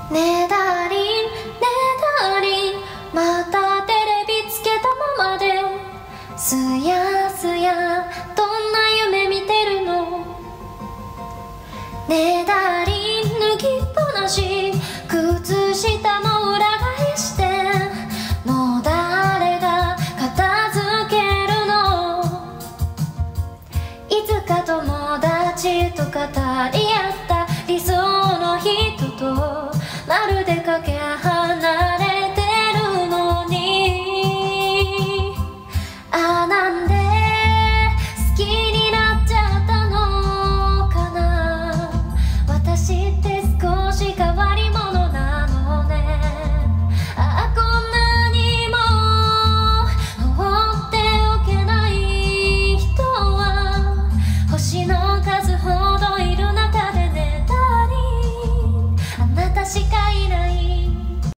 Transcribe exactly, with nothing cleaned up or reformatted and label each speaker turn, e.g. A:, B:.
A: ねえダーリン、ねえダーリン、またテレビつけたままですやすやどんな夢見てるの。ねえダーリン、脱ぎっぱなし靴下も裏返して、もう誰が片付けるの。いつか友達と語り合って